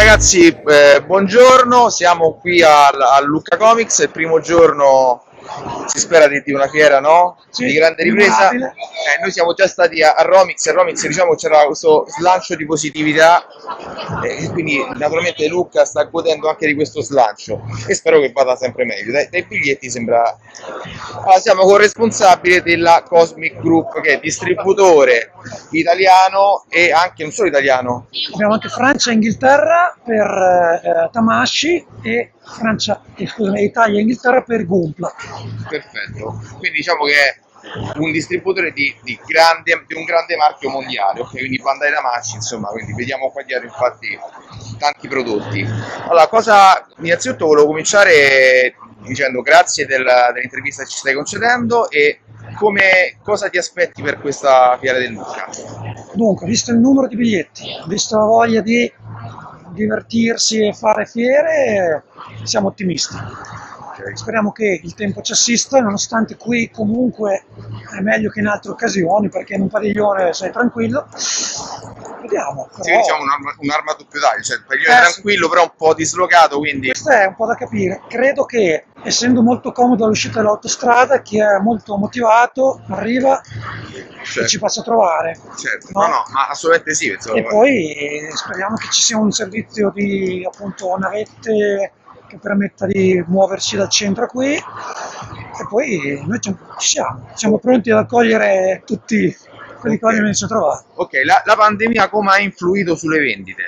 ragazzi, buongiorno, siamo qui a Lucca Comics, è il primo giorno, si spera di una fiera, no? Sì, Di grande ripresa. memorabile. Noi siamo già stati a Romix, e a Romix diciamo c'era questo slancio di positività, quindi naturalmente Lucca sta godendo anche di questo slancio e spero che vada sempre meglio. Dai biglietti sembra... Allora, siamo corresponsabile della Cosmic Group, che è distributore italiano e anche non solo italiano. Abbiamo anche Francia e Inghilterra per Tamashii e Italia e Inghilterra per Gunpla. Perfetto, quindi diciamo che è un distributore di un grande marchio mondiale, ok? Quindi Bandai Namashii, insomma, quindi vediamo qua dietro infatti tanti prodotti. Allora, innanzitutto volevo cominciare dicendo grazie dell'intervista che ci stai concedendo e cosa ti aspetti per questa fiera del Lucca? Dunque, visto il numero di biglietti, visto la voglia di divertirsi e fare fiere, siamo ottimisti. Speriamo che il tempo ci assista, nonostante qui comunque è meglio che in altre occasioni, perché in un padiglione sei tranquillo. Vediamo. Però... Sì, diciamo un'arma a doppio taglio, cioè il padiglione tranquillo, sì. Però un po' dislocato, quindi... Questo è un po' da capire. Credo che, essendo molto comodo all'uscita dell'autostrada, chi è molto motivato arriva e ci passa a trovare. Certo, no, ma assolutamente sì. Insomma. E poi speriamo che ci sia un servizio di appunto navette che permetta di muoversi dal centro qui, e poi noi ci siamo pronti ad accogliere tutti quelli che vogliono venirci a trovare. Ok, la pandemia come ha influito sulle vendite?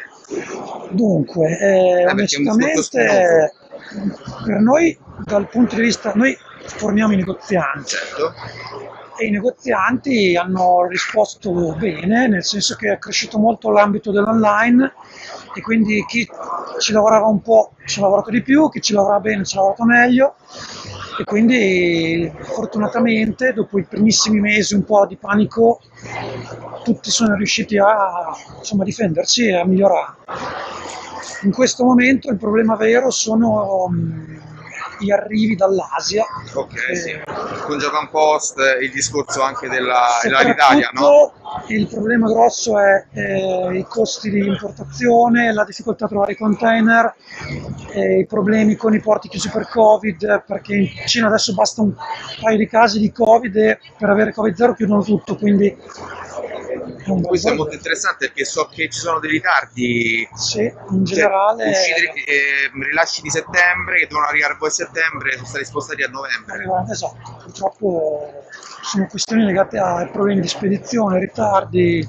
Dunque, onestamente per noi, dal punto di vista, noi forniamo i negozianti. Certo. E i negozianti hanno risposto bene, nel senso che è cresciuto molto l'ambito dell'online e quindi chi ci lavorava un po' ci ha lavorato di più, chi ci lavora bene ci ha lavorato meglio, e quindi fortunatamente dopo i primissimi mesi un po' di panico tutti sono riusciti a difendersi e a migliorare. In questo momento il problema vero sono gli arrivi dall'Asia. Ok, sì. Con Japan Post, il discorso anche dell'Italia, no? Il problema grosso è i costi di importazione, la difficoltà a trovare i container, i problemi con i porti chiusi per Covid, perché in Cina adesso basta un paio di casi di Covid e per avere Covid-0 chiudono tutto, quindi... Questo è molto interessante perché so che ci sono dei ritardi, sì, in generale, rilasci di settembre che devono arrivare poi a settembre, sono stati spostati a novembre. Esatto, purtroppo sono questioni legate ai problemi di spedizione, ritardi.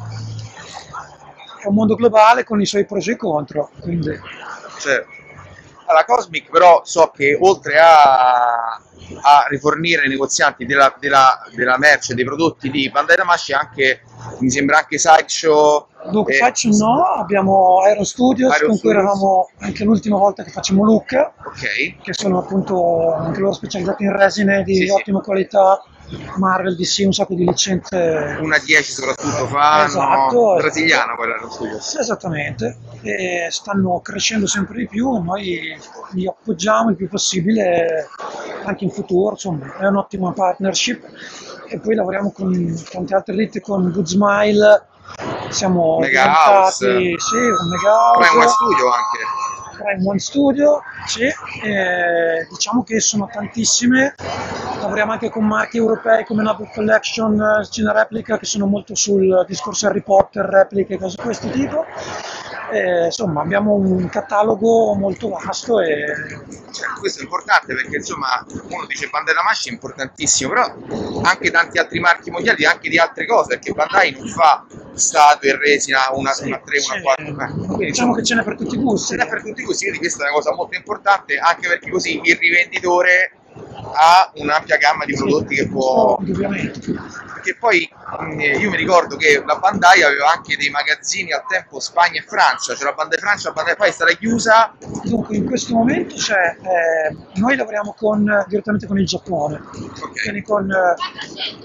È un mondo globale con i suoi pro e contro, quindi... Certo. Alla Cosmic però so che oltre a rifornire ai negozianti della merce, dei prodotti di Bandai Namashii, anche mi sembra anche Sideshow. Dunque Sideshow no, abbiamo Iron Studios con cui eravamo anche l'ultima volta che facciamo Lucca, che sono appunto anche loro specializzati in resine di ottima qualità, Marvel, DC, un sacco di licenze. Una 10 soprattutto fanno, esatto, brasiliano quella Iron Studios. Esattamente, e stanno crescendo sempre di più, noi li appoggiamo il più possibile anche in futuro, insomma è un'ottima partnership, e poi lavoriamo con tante altre ditte, con Good Smile, siamo Mega House, un Mega House, Prime One Studio anche. Prime One Studio, sì, diciamo che sono tantissime, lavoriamo anche con marchi europei come Noble Collection, Cine Replica, che sono molto sul discorso Harry Potter, repliche, cose di questo tipo. Insomma abbiamo un catalogo molto vasto e... questo è importante perché insomma uno dice Bandai Namashii è importantissimo, però anche tanti altri marchi mondiali, anche di altre cose, perché Bandai non fa statue, resina, una 3, una 4, quindi diciamo che ce n'è per tutti i gusti. Ce n'è per tutti i gusti, quindi questa è una cosa molto importante, anche perché così il rivenditore ha un'ampia gamma di prodotti che può... Ovviamente. Perché poi io mi ricordo che la Bandai aveva anche dei magazzini al tempo Spagna e Francia, cioè la Bandai Francia, la Bandai poi è stata chiusa. Dunque in questo momento noi lavoriamo direttamente con il Giappone, quindi con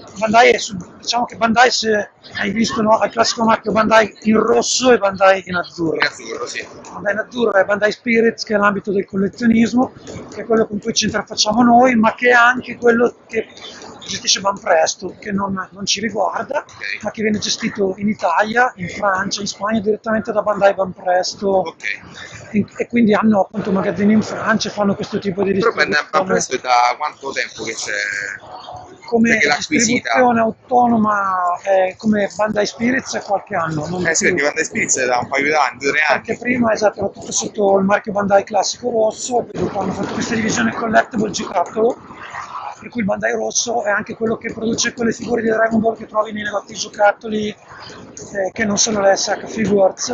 diciamo che Bandai, se hai visto, no, il classico marchio Bandai in rosso e Bandai in azzurro. In azzurro, sì. Bandai in azzurro è Bandai Spirits, che è l'ambito del collezionismo, che è quello con cui ci interfacciamo noi, ma che è anche quello che gestisce Banpresto, che non ci riguarda, Ok. ma che viene gestito in Italia, in Francia, in Spagna direttamente da Bandai Banpresto, Ok. e quindi hanno appunto magazzini in Francia e fanno questo tipo di Però distribuzione. Banpresto è da quanto tempo che c'è? Come Perché l'ha acquisita? distribuzione autonoma, come Bandai Spirits è qualche anno, non di Sì, più. perché Bandai Spirits è da un paio d'anni, 2 o 3 anni. Perché prima, esatto, era tutto sotto il marchio Bandai classico rosso, e poi dopo hanno fatto questa divisione collectible giocattolo, per cui il Bandai rosso è anche quello che produce quelle figure di Dragon Ball che trovi nei negozi giocattoli, che non sono le SH Figures,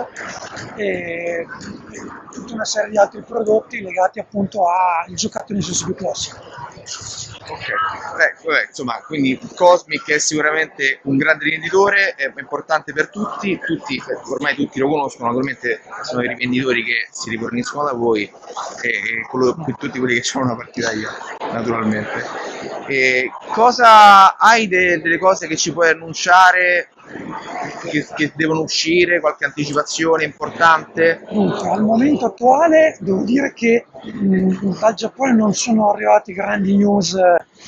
e tutta una serie di altri prodotti legati appunto al giocattolo in senso più classico. Ok, vabbè, insomma, quindi Cosmic è sicuramente un grande rivenditore, è importante per tutti, ormai tutti lo conoscono, naturalmente sono i rivenditori che si riforniscono da voi e tutti quelli che hanno una partita io, naturalmente. E cosa hai delle cose che ci puoi annunciare che devono uscire, qualche anticipazione importante? Dunque, al momento attuale devo dire che dal Giappone non sono arrivati grandi news,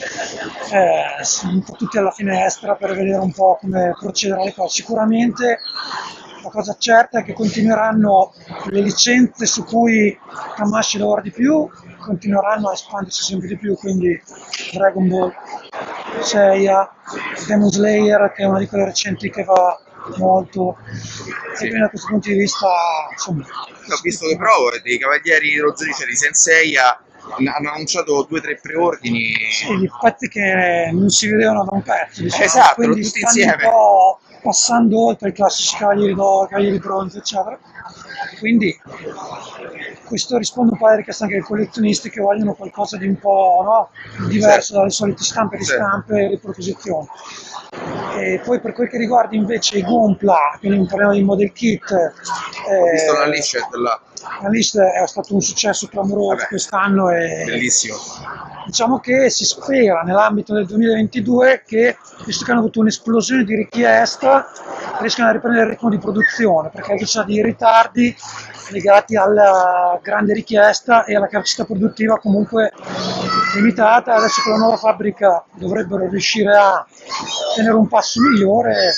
un po' tutti alla finestra per vedere un po' come procederà le cose. Sicuramente la cosa certa è che continueranno le licenze su cui Tamashi lavora di più, continueranno a espandersi sempre di più, quindi Dragon Ball, Seiya, Demon Slayer, che è una di quelle recenti che va molto, Sì. e quindi da questo punto di vista, insomma, Ho visto che provo dei Cavalieri dello Zodiaco, cioè di Senseiya, hanno annunciato 2 o 3 preordini. sì, di pezzi che non si vedevano da un pezzo, diciamo. Esatto, quindi tutti stanno insieme. un po' passando oltre i classici Cavalieri d'Oro, Cavalieri di Bronzo, eccetera. Quindi questo risponde un po' alle richieste anche dei collezionisti che vogliono qualcosa di un po', no, diverso dalle solite stampe e ristampe e riproposizioni. E poi per quel che riguarda invece i Gunpla, quindi parliamo di model kit, Ho visto la Lishet là, la list è stato un successo clamoroso Vabbè, quest'anno, e bellissimo. diciamo che si spera nell'ambito del 2022 che, visto che hanno avuto un'esplosione di richiesta, riescano a riprendere il ritmo di produzione, perché c'è dei ritardi legati alla grande richiesta e alla capacità produttiva comunque limitata. Adesso con la nuova fabbrica dovrebbero riuscire a tenere un passo migliore.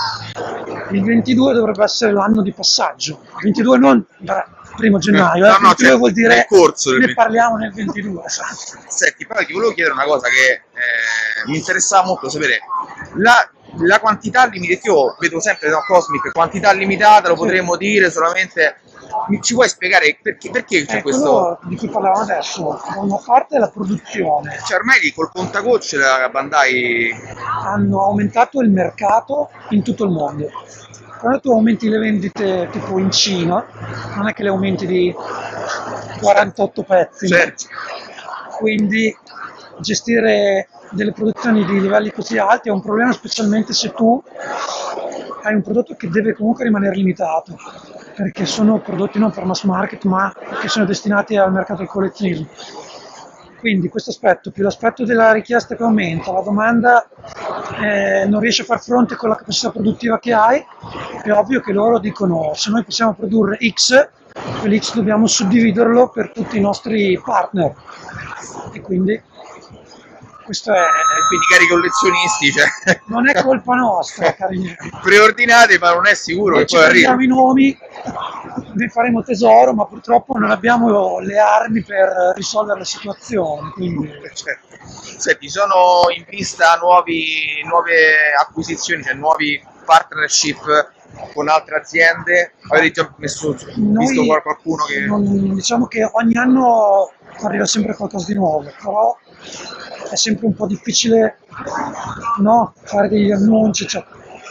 Il 22 dovrebbe essere l'anno di passaggio, il 22 non da 1 gennaio, No, il 22 cioè, vuol dire nel corso del ne parliamo nel 22, esatto. Senti, poi ti volevo chiedere una cosa che mi interessava molto sapere. La quantità limitata, io vedo sempre no, Cosmic, quantità limitata, lo potremmo dire solamente. Ci puoi spiegare perché c'è questo? Quello di cui parlavamo adesso, da una parte la produzione, Cioè ormai col contagocce la Bandai. hanno aumentato il mercato in tutto il mondo. Quando tu aumenti le vendite tipo in Cina, non è che le aumenti di 48 pezzi, no? Certo. Quindi gestire delle produzioni di livelli così alti è un problema, specialmente se tu hai un prodotto che deve comunque rimanere limitato, perché sono prodotti non per mass market ma che sono destinati al mercato del collezionismo. Quindi questo aspetto, più l'aspetto della richiesta che aumenta, la domanda non riesce a far fronte con la capacità produttiva che hai, è ovvio che loro dicono: se noi possiamo produrre X, quell'X dobbiamo suddividerlo per tutti i nostri partner. E quindi questo è... Quindi cari collezionisti, cioè, non è colpa nostra, cari miei. preordinate, ma non è sicuro Noi che ci poi arrivi. prendiamo i nomi, ne faremo tesoro, ma purtroppo non abbiamo le armi per risolvere la situazione. Quindi... Certo. Senti, sono in vista nuove acquisizioni, cioè nuovi partnership con altre aziende? Avete già visto qualcuno che... diciamo che ogni anno arriva sempre qualcosa di nuovo, però è sempre un po' difficile, no, fare degli annunci. Cioè,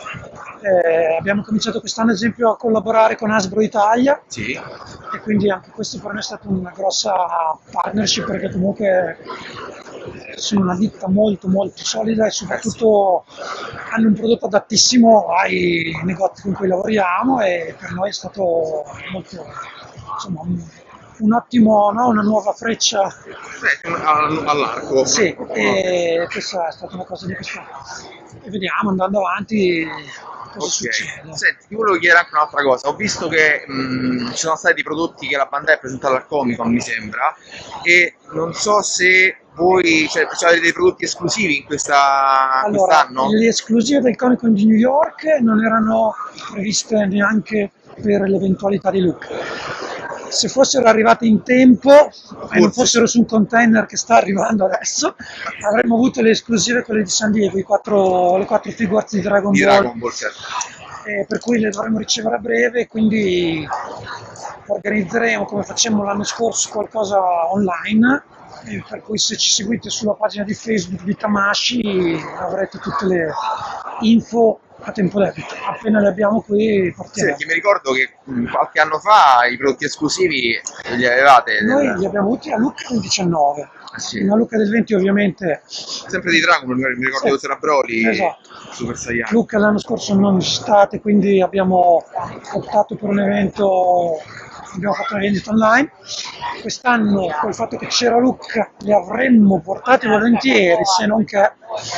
abbiamo cominciato quest'anno, ad esempio, a collaborare con Hasbro Italia, Sì. e quindi anche questo per noi è stata una grossa partnership, perché comunque sono una ditta molto molto solida e soprattutto hanno un prodotto adattissimo ai negozi con cui lavoriamo, e per noi è stato molto, insomma, un ottimo, no? Una nuova freccia. All'arco. Sì, e questa è stata una cosa di questo. E vediamo andando avanti cosa succede. Senti, ti volevo chiedere anche un'altra cosa. Ho visto che ci sono stati dei prodotti che la Bandai ha presentato al Comic Con, mi sembra, e non so se voi avete dei prodotti esclusivi in quest'anno? Le esclusive del Comic Con di New York non erano previste neanche per l'eventualità di Luke. Se fossero arrivate in tempo e non fossero su un container che sta arrivando adesso, avremmo avuto le esclusive, quelle di San Diego, le 4 figurine di Dragon Ball, certo. Per cui le dovremo ricevere a breve, quindi organizzeremo, come facemmo l'anno scorso, qualcosa online, per cui se ci seguite sulla pagina di Facebook di Tamashii avrete tutte le info a tempo debito. Appena le abbiamo qui partiamo. Sì, mi ricordo che qualche anno fa i prodotti esclusivi li avevate. Noi li abbiamo avuti a Lucca del 19, sì. A Lucca del 20 ovviamente. Sempre di Dragon, mi ricordo che c'era Broly, esatto. Super Saiyan. Lucca l'anno scorso non ci state, quindi abbiamo optato per un evento, abbiamo fatto una vendita online. Quest'anno, col fatto che c'era Lucca, li avremmo portati volentieri, se non che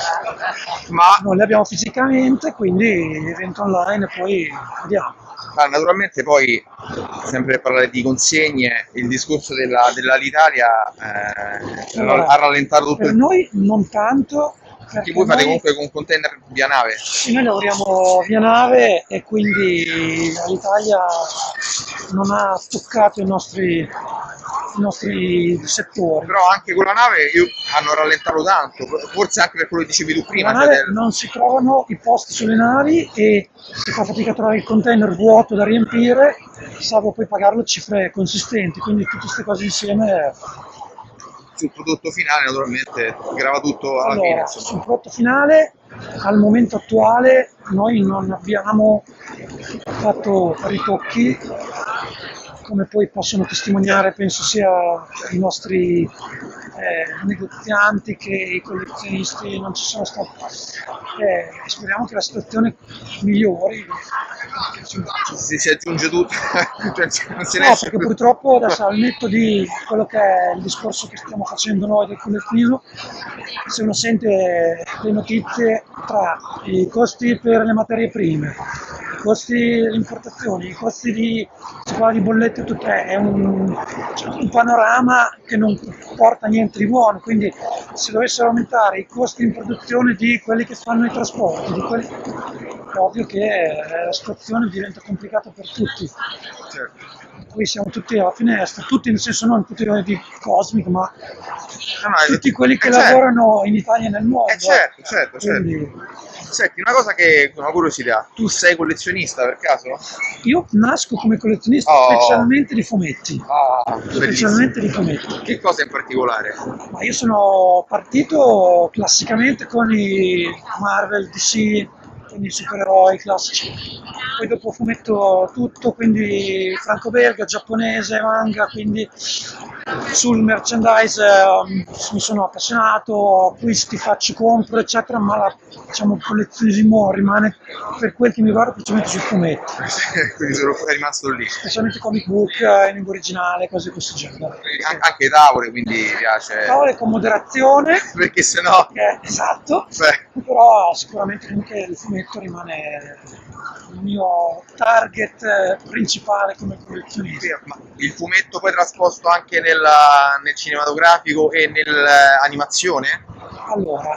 ma non li abbiamo fisicamente, quindi evento online e poi vediamo. Naturalmente poi, sempre per parlare di consegne, il discorso dell'Italia ha rallentato tutto. Per noi non tanto. Che voi fate comunque con container via nave? Sì, noi lavoriamo via nave e quindi l'Italia non ha stoccato i nostri settori. Però anche con la nave hanno rallentato tanto, forse anche per quello che dicevi tu prima. Non si trovano i posti sulle navi e si fa fatica a trovare il container vuoto da riempire, salvo poi pagarlo cifre consistenti, quindi tutte queste cose insieme. Sul prodotto finale naturalmente grava tutto alla fine. Sul prodotto finale al momento attuale noi non abbiamo fatto ritocchi, come poi possono testimoniare penso sia i nostri negozianti che i collezionisti, non ci sono stati. Speriamo che la situazione migliori. Si aggiunge tutto, non se ne no, esce perché più. purtroppo adesso al netto di quello che è il discorso che stiamo facendo noi del collezionismo, se uno sente le notizie tra i costi per le materie prime, i costi delle importazioni, i costi di bollette, tutto è un panorama che non porta niente di buono, quindi se dovessero aumentare i costi in produzione di quelli che fanno i trasporti, è ovvio che la situazione diventa complicata per tutti. Certo. Qui siamo tutti alla finestra, tutti nel senso non tutti di Cosmic, ma tutti quelli che lavorano in Italia e nel mondo. Certo. Quindi... Senti, una curiosità, tu sei collezionista per caso? Io nasco come collezionista specialmente di fumetti. Specialmente di fumetti. Che cosa in particolare? Ma io sono partito classicamente con i Marvel, DC, quindi i supereroi classici. Poi dopo fumetto tutto, quindi franco-belga, giapponese, manga, quindi sul merchandise mi sono appassionato, acquisti, compro, eccetera, ma il collezionismo rimane, per quel che mi guarda, principalmente sul fumetto. Quindi è rimasto lì. Specialmente comic book, in lingua originale, cose di questo genere. Anche tavole, quindi mi piace. Tavole con moderazione. Perché sennò... Esatto. Però sicuramente comunque il fumetto rimane il mio target principale come collezionista. Ma il fumetto poi trasposto anche nel cinematografico e nell'animazione? Allora,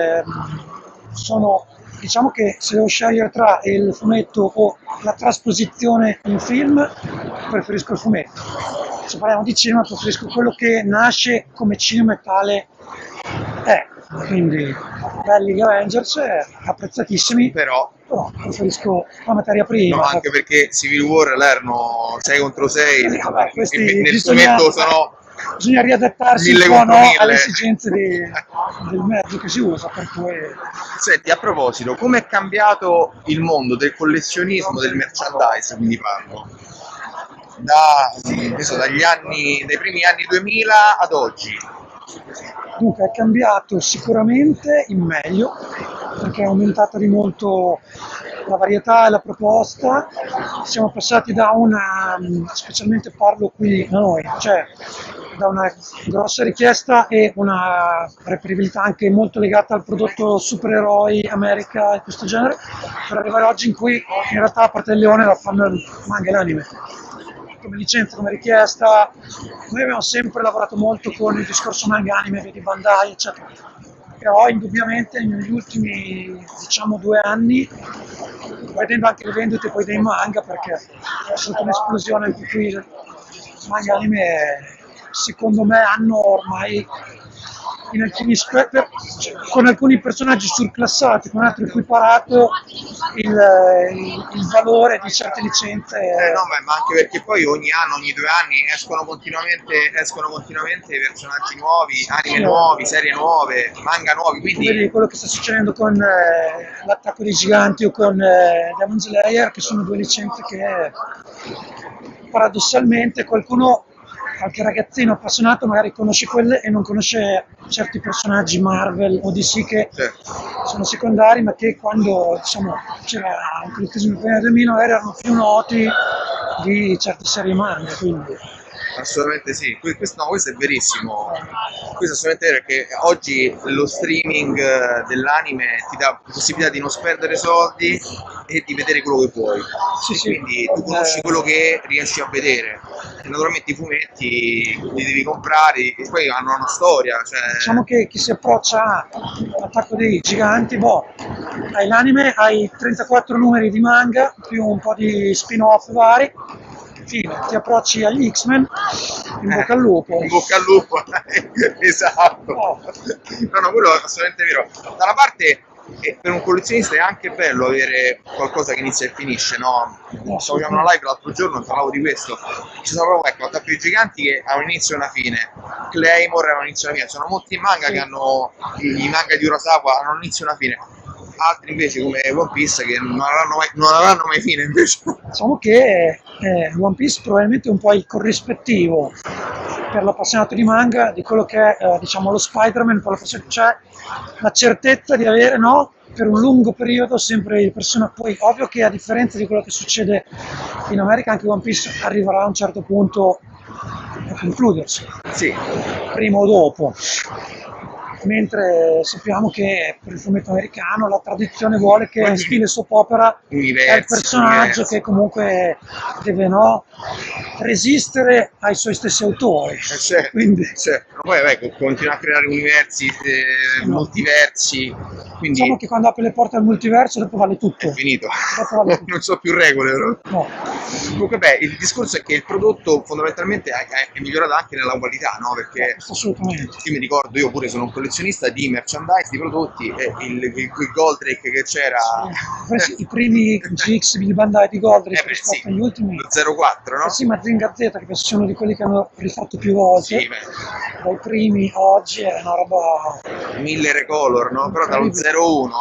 diciamo che se devo scegliere tra il fumetto o la trasposizione in film, preferisco il fumetto. Se parliamo di cinema, preferisco quello che nasce come cinema e tale è. Quindi belli gli Avengers, apprezzatissimi, però preferisco la materia prima. No, anche perché Civil War erano 6 contro 6, nel fumetto sono... Bisogna riadattarsi un po', no, alle esigenze del mezzo che si usa, per cui... Senti, a proposito, come è cambiato il mondo del collezionismo, del merchandise, quindi parlo, dai primi anni 2000 ad oggi? Dunque è cambiato sicuramente in meglio, perché è aumentata di molto la varietà e la proposta. Siamo passati da una, specialmente parlo qui da noi, cioè da una grossa richiesta e una reperibilità anche molto legata al prodotto supereroi, America e questo genere, per arrivare oggi in cui in realtà a parte il leone la fanno il manga e l'anime. Come licenza, come richiesta, noi abbiamo sempre lavorato molto con il discorso manga anime, vedi Bandai, eccetera. Però indubbiamente negli ultimi, diciamo, 2 anni, vedendo anche le vendite poi dei manga, perché è stata un'esplosione anche qui, i manga anime secondo me hanno ormai in alcuni con alcuni personaggi surclassati, con altri equiparato il valore di certe licenze. No, ma anche perché poi ogni anno, ogni 2 anni escono continuamente personaggi nuovi, anime nuovi, serie nuove, manga nuovi, quindi vedi quello che sta succedendo con l'attacco dei giganti o con Demon Slayer, che sono 2 licenze che paradossalmente qualche ragazzino appassionato magari conosce quelle e non conosce certi personaggi Marvel o DC che sono secondari, ma che quando, diciamo, c'era anche l'occasione del 2000 magari erano più noti di certe serie manga, quindi assolutamente sì, questo è verissimo, questo è assolutamente vero, perché oggi lo streaming dell'anime ti dà la possibilità di non sperdere soldi e di vedere quello che vuoi, quindi tu conosci quello che riesci a vedere, e naturalmente i fumetti li devi comprare e poi hanno una storia, cioè... Diciamo che chi si approccia all'attacco dei giganti, hai l'anime, hai 34 numeri di manga più un po' di spin-off vari, fine, ti approcci agli X-Men, in bocca al lupo. In bocca al lupo, esatto. No, quello è assolutamente vero. Da una parte, per un collezionista è anche bello avere qualcosa che inizia e finisce, no? Stavo facendo una live l'altro giorno, parlavo di questo. Ci sono proprio, ecco, attacchi dei giganti che hanno un inizio e una fine. Claymore ha un inizio e una fine. Sono molti manga che hanno, i manga di Urasawa hanno un inizio e una fine. Altri invece come One Piece che non avranno mai fine invece. Diciamo che One Piece probabilmente è un po' il corrispettivo per l'appassionato di manga di quello che è diciamo lo Spider-Man, cioè la certezza di avere per un lungo periodo sempre il personaggio. Poi ovvio che a differenza di quello che succede in America anche One Piece arriverà a un certo punto a concludersi, prima o dopo, mentre sappiamo che per il fumetto americano la tradizione vuole che in stile soap opera è il personaggio che comunque deve resistere ai suoi stessi autori. Quindi poi continua a creare universi, multiversi, quindi diciamo che quando apre le porte al multiverso dopo vale tutto. È finito. Non so più regole, però. No. Comunque il discorso è che il prodotto fondamentalmente è migliorato anche nella qualità, no? Perché assolutamente. Io mi ricordo, io pure sono un collezionista di merchandise, di prodotti, e il Goldrake che c'era... I primi GX di Bandai di Goldrake rispetto agli ultimi... Lo 04, no? Sì, Mazinga Z, che penso siano di quelli che hanno rifatto più volte. Dai primi oggi è una roba... 1000 recolor, no? Però dallo 01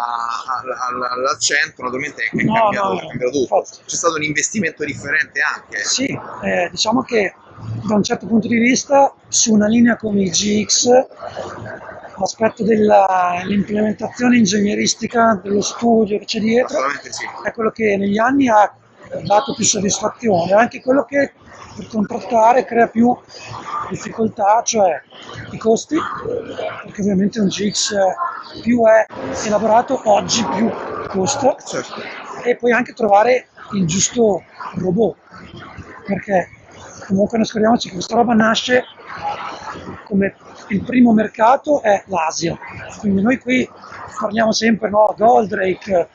al 100 naturalmente è cambiato tutto. Infatti. C'è stato un investimento differente anche. Sì, diciamo che da un certo punto di vista su una linea come il GX l'aspetto dell'implementazione ingegneristica dello studio che c'è dietro è quello che negli anni ha dato più soddisfazione, anche quello che per contrattare crea più difficoltà, cioè i costi, perché ovviamente un GX più è elaborato oggi più costa, e poi anche trovare il giusto robot, perché comunque non scordiamoci che questa roba nasce come il primo mercato è l'Asia, quindi noi qui parliamo sempre Goldrake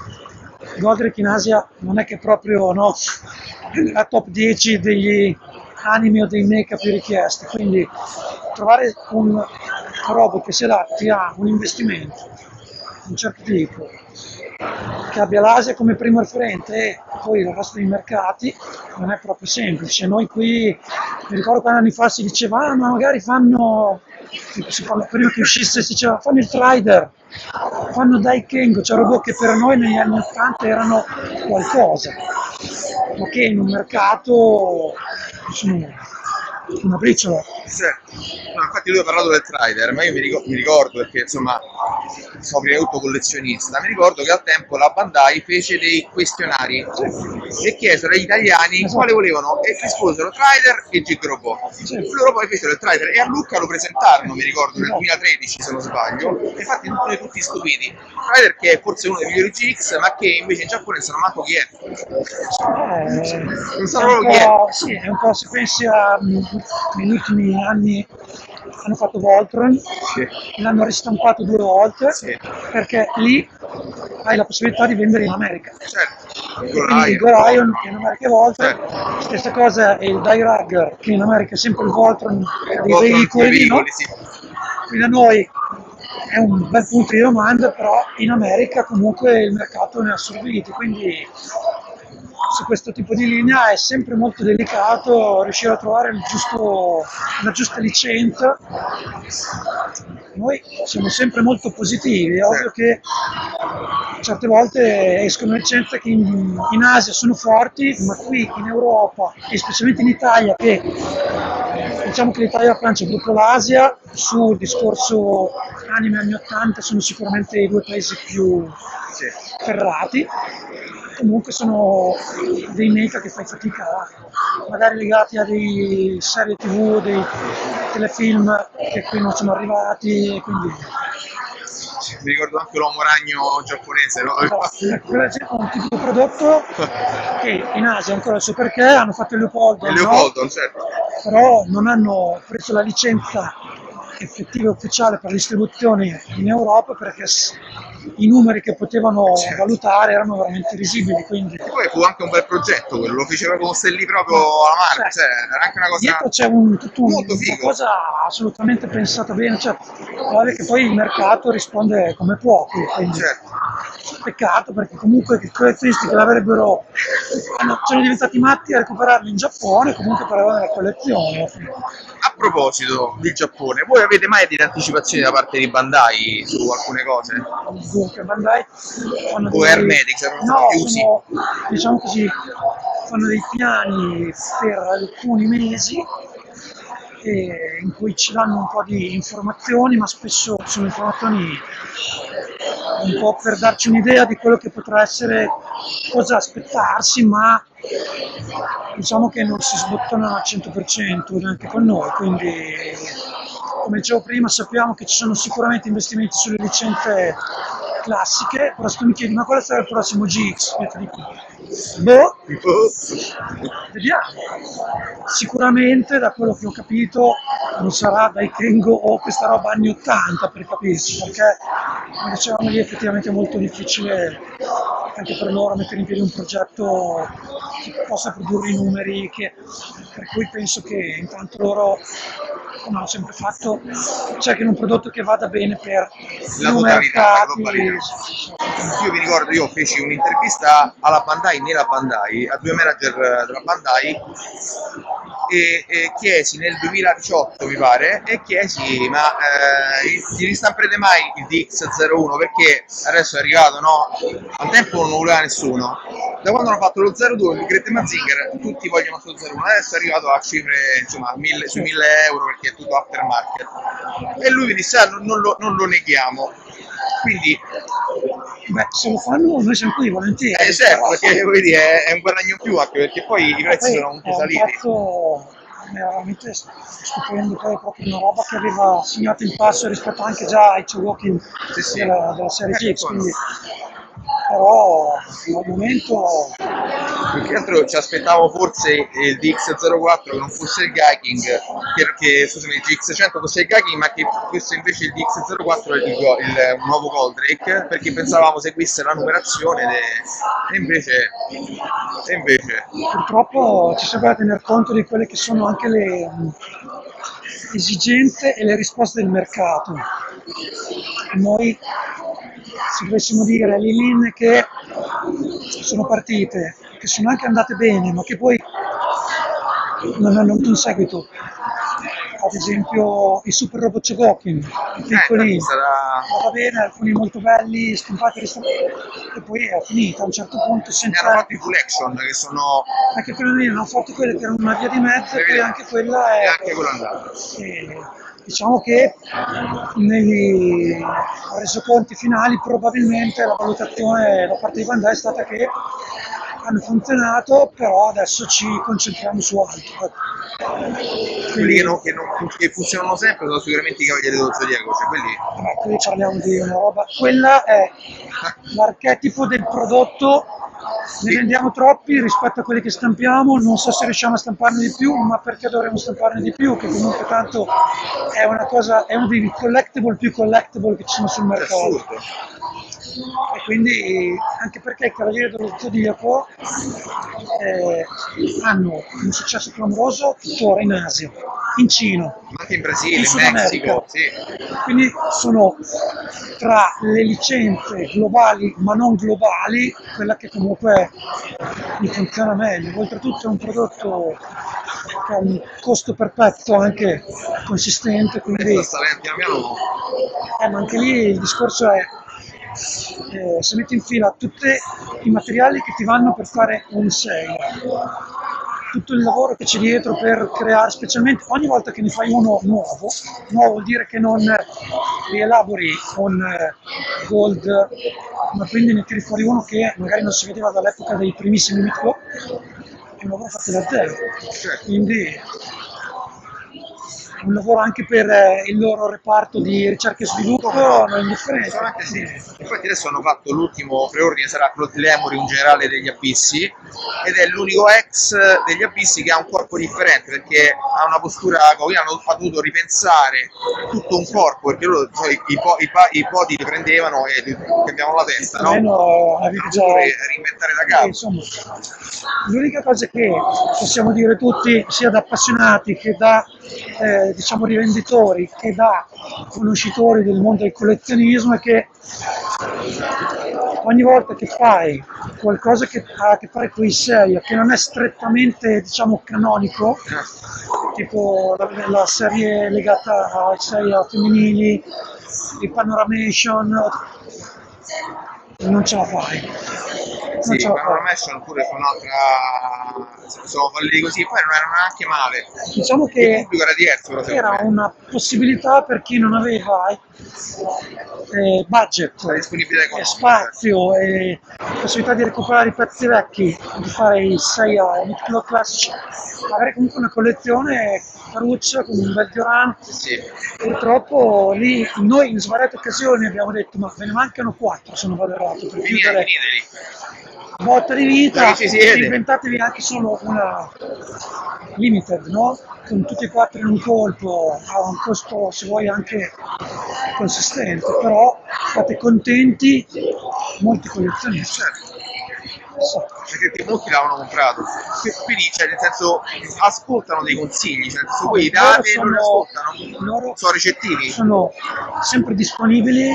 in Asia non è che proprio la top 10 degli anime o dei mecha più richiesti, quindi trovare un robot che si adatti a un investimento di un certo tipo, che abbia l'Asia come primo referente e poi il resto dei mercati non è proprio semplice. Noi qui, mi ricordo quando anni fa si diceva ma magari fanno, prima che uscisse si diceva fanno il Trider, fanno Daikengo, cioè robot che per noi negli anni 80 erano qualcosa, ma che in un mercato una briciola. No, infatti lui ha parlato del Trider, ma io mi ricordo perché insomma sono prima di tutto collezionista, mi ricordo che al tempo la Bandai fece dei questionari e chiesero agli italiani quale volevano e risposero Trider e Gigrobo. Loro poi fecero il Trider e a Lucca lo presentarono, mi ricordo, nel 2013 se non sbaglio, e infatti noi tutti stupiti. Trider che è forse uno dei migliori GX, ma che invece in Giappone non sanno manco chi è. Non sanno proprio chi è. Sì, è un po' se pensi negli ultimi anni hanno fatto Voltron, l'hanno ristampato 2 volte, perché lì hai la possibilità di vendere in America. Quindi il Gorion che in America è Voltron, stessa cosa è il Dyrag che in America è sempre il Voltron dei veicoli, no? Quindi a noi è un bel punto di domanda, però in America comunque il mercato ne ha assorbiti, quindi su questo tipo di linea è sempre molto delicato riuscire a trovare la giusta licenza. Noi siamo sempre molto positivi, è ovvio che certe volte escono licenze che in Asia sono forti, ma qui in Europa e specialmente in Italia, che diciamo che l'Italia e la Francia dopo l'Asia sul discorso anime anni 80 sono sicuramente i 2 paesi più ferrati. Comunque sono dei mecha che fai fatica, magari legati a dei serie tv, dei telefilm che qui non sono arrivati, e quindi mi ricordo anche l'uomo ragno giapponese, no? Quello è un tipo di prodotto che in Asia ha ancora il suo perché, hanno fatto il Leopoldo, no? Certo. Però non hanno preso la licenza effettiva e ufficiale per la distribuzione in Europa, perché i numeri che potevano valutare erano veramente risibili. Quindi e poi fu anche un bel progetto quello, lo feceva con lì proprio alla marca, era anche una cosa dietro c'è una cosa assolutamente pensata bene, guarda che poi il mercato risponde come può, quindi peccato, perché comunque i collezionisti che l'avrebbero sono diventati matti a recuperarlo in Giappone, comunque per avere la collezione. A proposito del Giappone, voi avete mai delle anticipazioni da parte di Bandai su alcune cose? Bandai fanno o Hermetics, diciamo così, fanno dei piani per alcuni mesi in cui ci danno un po' di informazioni, ma spesso sono informazioni un po' per darci un'idea di quello che potrà essere, cosa aspettarsi, ma diciamo che non si sbottano al 100% neanche con noi, quindi come dicevo prima sappiamo che ci sono sicuramente investimenti sulle licenze classiche, però se tu mi chiedi ma quale sarà il prossimo GX? Io ti dico, vediamo. Sicuramente da quello che ho capito non sarà dai Kengo o questa roba anni 80, per capirci, perché come dicevamo lì effettivamente è molto difficile anche per loro mettere in piedi un progetto che possa produrre i numeri, per cui penso che intanto loro, come hanno sempre fatto, cerchino un prodotto che vada bene per la totalità, io mi ricordo, io feci un'intervista alla Bandai, nella Bandai, a 2 manager della Bandai e chiesi nel 2018 mi pare, e chiesi ma gli ristamperete mai il DX01, perché adesso è arrivato, no? Al tempo non lo voleva nessuno, da quando hanno fatto lo 02 il Great Mazinger tutti vogliono sullo 01, adesso è arrivato a cifre insomma su 1000 euro perché è tutto aftermarket, e lui mi disse non lo neghiamo, quindi se lo fanno noi siamo qui volentieri, certo, perché vedi, è un guadagno più, anche perché poi i prezzi sono un po' saliti. Mi era veramente stupendo, poi proprio una roba che aveva segnato il passo rispetto anche già ai Walking della serie X, quindi però al momento più che altro ci aspettavo forse il DX04 che non fosse il Gaiking, che scusami, il GX100 fosse il Gaiking, ma che fosse invece il DX04 il nuovo Goldrake, perché pensavamo seguisse la numerazione e invece purtroppo ci serve a tener conto di quelle che sono anche le esigenze e le risposte del mercato. Noi, se dovessimo dire le linee che sono partite, che sono anche andate bene, ma che poi non hanno avuto un seguito, ad esempio i Super Robot Chogokin, i piccolini, va bene, alcuni molto belli, stampati, e poi è finita a un certo punto Ne senza... hanno fatto i full action che sono... Anche quello lì, hanno fatto quelle che erano una via di mezzo e poi anche quella E è... anche quello è andato. Diciamo che negli resoconti finali probabilmente la valutazione da parte di Bandai è stata che hanno funzionato, però adesso ci concentriamo su altro. Quelli che funzionano sempre sono sicuramente i Cavalieri dello Zodiaco, cioè quelli... Qui parliamo di una roba, quella è l'archetipo del prodotto, ne vendiamo troppi rispetto a quelli che stampiamo, non so se riusciamo a stamparne di più, ma perché dovremmo stamparne di più, che comunque tanto è una cosa, è uno dei collectible più collectible che ci sono sul mercato. E quindi anche perché i Cavalieri dello Zodiaco hanno un successo clamoroso tuttora in Asia, in Cina, anche in Brasile, in Sud Messico, America. sì. Quindi sono tra le licenze globali ma non globali quella che comunque mi funziona meglio. Oltretutto è un prodotto che ha un costo per pezzo anche consistente, quindi ma anche lì il discorso è se metti in fila tutti i materiali che ti vanno per fare un 6, tutto il lavoro che c'è dietro per creare, specialmente ogni volta che ne fai uno nuovo vuol dire che non rielabori un gold, ma quindi ne tiri fuori uno che magari non si vedeva dall'epoca dei primissimi Micro, è un lavoro fatto da zero, quindi un lavoro anche per il loro reparto di ricerca e sviluppo non è indifferente. Sì. Infatti adesso hanno fatto l'ultimo preordine, sarà Claude Lemory, un generale degli abissi, ed è l'unico ex degli abissi che ha un corpo differente, perché ha una postura, hanno dovuto ripensare tutto un corpo, perché loro i podi li prendevano e cambiavano la testa, no? Reinventare da capo. Insomma, l'unica cosa che possiamo dire tutti, sia da appassionati che da diciamo rivenditori che da conoscitori del mondo del collezionismo, è che ogni volta che fai qualcosa che ha a che fare con i Seiya che non è strettamente diciamo canonico, tipo la serie legata ai Seiya femminili, i Panoramation, non ce la fai. Sì, Panoramation pure su un'altra, sono falliti così, poi non erano neanche male. Diciamo che il pubblico era diverso, era una possibilità per chi non aveva budget, spazio e possibilità di recuperare i pezzi vecchi, di fare i 6 Nicolo classici, avere comunque una collezione caruccia con un bel diorama. Sì. Purtroppo lì noi in svariate occasioni abbiamo detto ma ve ne mancano 4 se non vado errato per chiudere botta di vita, inventatevi anche solo una limited, no? Con tutti e 4 in un colpo, a un costo se vuoi anche consistente, però fate contenti molti collezionisti. Perché molti l'avevano comprato, quindi cioè, nel senso ascoltano dei consigli, nel senso voi date non li ascoltano, loro sono ricettivi, sono sempre disponibili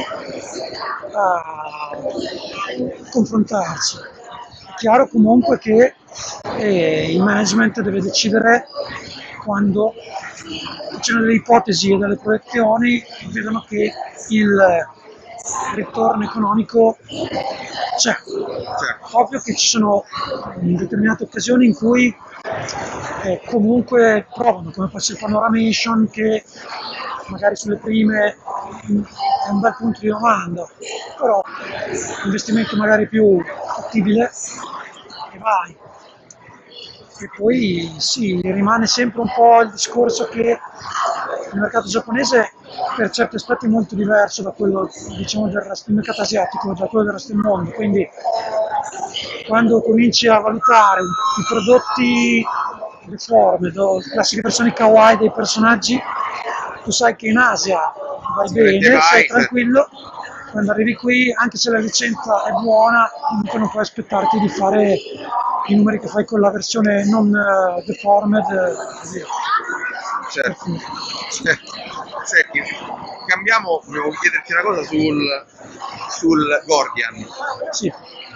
a confrontarsi. È chiaro comunque che il management deve decidere quando c'è delle ipotesi e delle proiezioni, vedono che il ritorno economico c'è. Ovvio che ci sono determinate occasioni in cui comunque provano, come può essere il Panoramation, che magari sulle prime è un bel punto di domanda, però investimento magari più fattibile e vai. E poi sì, rimane sempre un po' il discorso che il mercato giapponese per certi aspetti è molto diverso da quello diciamo del mercato asiatico, da quello del resto del mondo, quindi quando cominci a valutare i prodotti deforme, le classiche versioni kawaii dei personaggi, tu sai che in Asia vai bene, sei tranquillo, quando arrivi qui, anche se la licenza è buona, comunque non puoi aspettarti di fare i numeri che fai con la versione non deformed. Certo. Senti, cambiamo, volevo chiederti una cosa sul Gordian. Sì.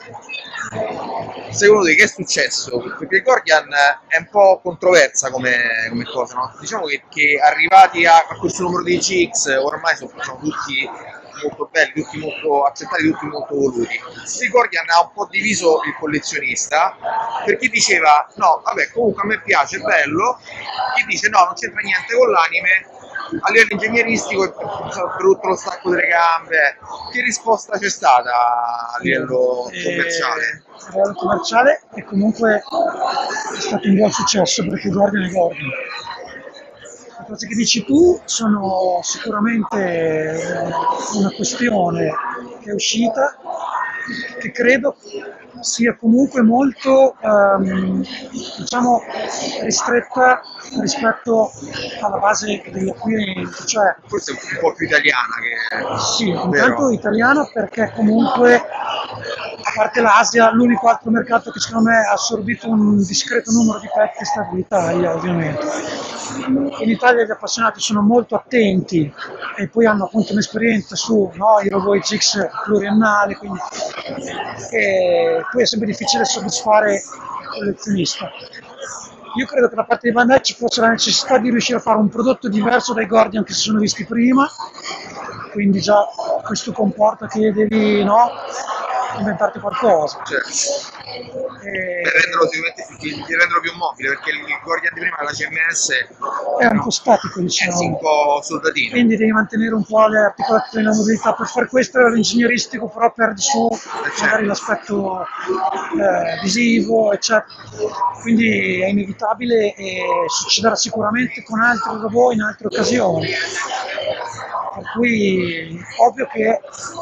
secondo te che è successo? Perché il Guardian è un po' controversa come cosa, no? Diciamo che arrivati a questo numero di GX ormai sono tutti molto belli, tutti molto accettati, tutti molto voluti. Il Guardian ha un po' diviso il collezionista, per chi diceva no, vabbè, comunque a me piace, è bello, chi dice no, non c'entra niente con l'anime, a livello ingegneristico è brutto lo stacco delle gambe. Che risposta c'è stata a livello commerciale? A livello commerciale è comunque è stato un buon successo perché Guardian è Guardian. Le cose che dici tu sono sicuramente una questione che è uscita, che credo sia comunque molto diciamo ristretta rispetto alla base degli acquirenti, cioè Forse è un po' più italiana che... sì, intanto vero? italiana perché comunque a parte l'Asia l'unico altro mercato che secondo me ha assorbito un discreto numero di pezzi è stato l'Italia ovviamente. In Italia gli appassionati sono molto attenti e poi hanno appunto un'esperienza su no, i robot X pluriannali, quindi poi è sempre difficile soddisfare il collezionista. Io credo che da parte di Bandai ci fosse la necessità di riuscire a fare un prodotto diverso dai Guardian che si sono visti prima, quindi già questo comporta che devi no, inventarti qualcosa. Certo. Per renderlo sicuramente renderlo più mobile, perché il Guardian di prima, la CMS, è un po' statico, sì, diciamo. un po' soldatino. Quindi devi mantenere un po' le articolazioni e la mobilità. Per fare questo l'ingegneristico però perdi su magari l'aspetto visivo, eccetera. Quindi è inevitabile e succederà sicuramente con altri robot in altre occasioni. Per cui ovvio che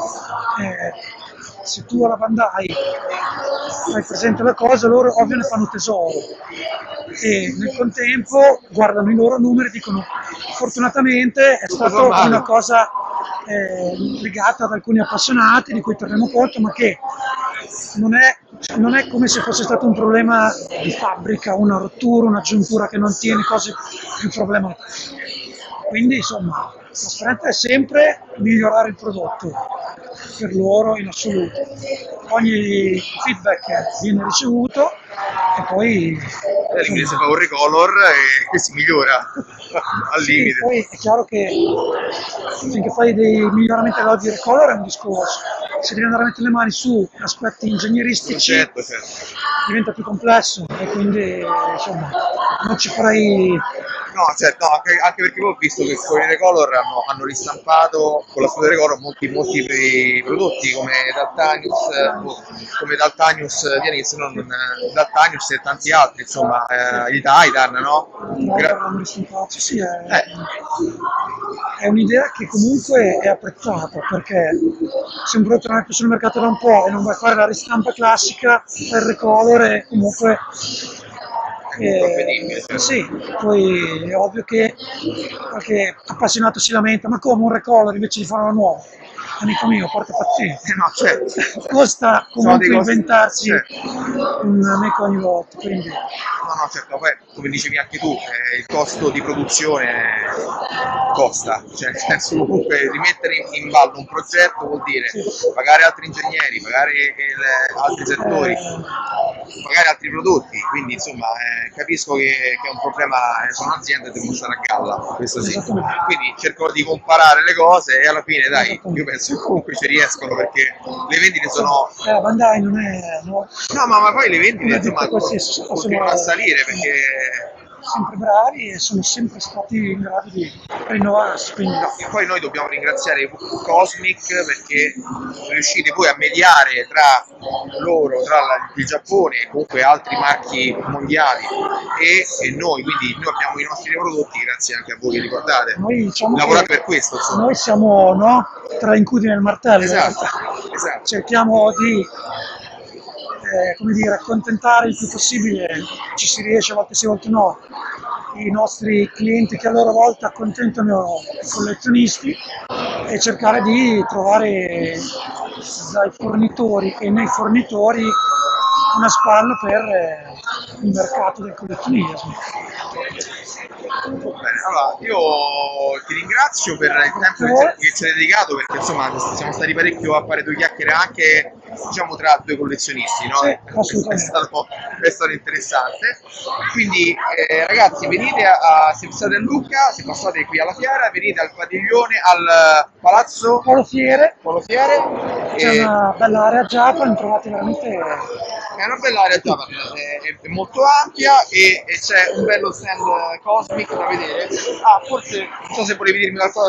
se tu alla Bandai hai presente la cosa, loro ovvio ne fanno tesoro e nel contempo guardano i loro numeri e dicono fortunatamente è stata una cosa legata ad alcuni appassionati di cui terremo conto, ma che non è come se fosse stato un problema di fabbrica, una rottura, una giuntura che non tiene, cose più problematiche. Quindi insomma la speranza è sempre migliorare il prodotto per loro in assoluto. Ogni feedback viene ricevuto e poi l'inglese fa un recolor e si migliora al limite. Sì, poi è chiaro che finché fai dei miglioramenti all'oggi recolor è un discorso, se devi andare a mettere le mani su aspetti ingegneristici certo. diventa più complesso e quindi insomma non ci farei. No, certo, no, anche perché poi ho visto che con i Recolor hanno ristampato con la scuola Recolor molti prodotti come Daltanius Pianist, Daltanius e tanti altri, insomma, i Titan, no? Sì, è un'idea che comunque è apprezzata perché se un prodotto non è più sul mercato da un po' e non vai a fare la ristampa classica, il Recolor è comunque sì, poi è ovvio che qualche appassionato si lamenta, ma come un recolor invece di farlo nuovo? Amico mio, porta pazienza. No, certo. Costa comunque inventarsi certo. un amico ogni volta, quindi. No, certo, poi come dicevi anche tu, il costo di produzione costa, cioè nel senso comunque rimettere in ballo un progetto vuol dire pagare altri ingegneri, pagare altri settori, pagare altri prodotti, quindi insomma capisco che è un problema, sono aziende che devono stare a galla, questo sì. Quindi cerco di comparare le cose e alla fine dai, io penso che comunque ci riescono perché le vendite sono... Bandai non è... No, ma poi le vendite insomma continuano a salire perché... sempre bravi e sono sempre stati in grado di rinnovarsi. Quindi. No, e poi noi dobbiamo ringraziare Cosmic perché riuscite poi a mediare tra loro, tra il Giappone e comunque altri marchi mondiali e noi, quindi noi abbiamo i nostri prodotti grazie anche a voi che ricordate. Noi diciamo lavorate per questo. Insomma. Noi siamo no, tra incudine e il martello. Esatto. Cerchiamo di come dire, accontentare il più possibile, ci si riesce a volte sì, a volte no, i nostri clienti che a loro volta accontentano i collezionisti e cercare di trovare dai fornitori e nei fornitori una spalla per il mercato del collezionismo. Bene, allora io ti ringrazio per il tempo che ci hai dedicato perché insomma siamo stati parecchio a fare due chiacchiere anche diciamo tra due collezionisti, no? Sì, assolutamente. È stato interessante. Quindi ragazzi, venite se state a Lucca, se passate qui alla fiera, venite al padiglione, al palazzo Polo Fiere, Polo Fiere. c'è una bella area Japan, trovate veramente... È una bella area Japan, è molto ampia e c'è un bello stand Cosmic da vedere. Ah, forse non so se volevi dirmi qualcosa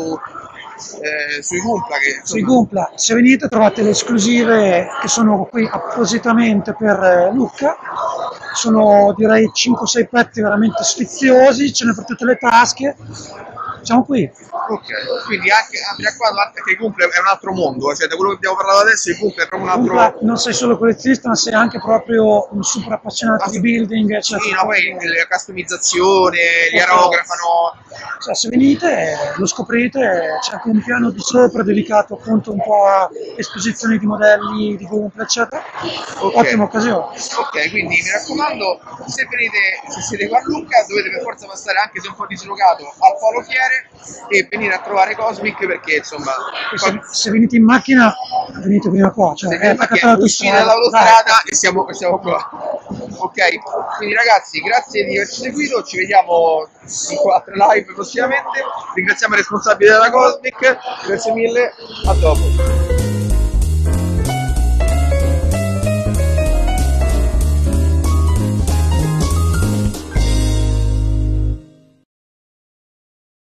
sui Gunpla che Sui Gunpla, se venite trovate le esclusive che sono qui appositamente per Lucca, sono direi 5-6 pezzi veramente sfiziosi, ce ne per tutte le tasche, siamo qui. Ok, quindi anche Andrea qua, anche che il Gunpla è un altro mondo, cioè da quello che abbiamo parlato adesso il Gunpla è proprio un Gunpla altro... non sei solo collezionista, ma sei anche proprio un super appassionato di building, eccetera. Sì, no, poi la customizzazione, li aerografano... Cioè, se venite lo scoprite, c'è anche un piano di sopra dedicato appunto un po' a esposizioni di modelli di Gunpla, eccetera. Ok. Ottima occasione. Ok, quindi mi raccomando, se siete qua a Lucca dovete per forza passare, anche se un po' dislocato, al Polo Fiere e venire a trovare Cosmic perché insomma... Se venite in macchina, venite prima qua, cioè Se uscite dall'autostrada e siamo qua. Ok, quindi ragazzi, grazie di averci seguito, ci vediamo in 4 live prossimamente. Ringraziamo i responsabili della Cosmic, grazie mille, a dopo.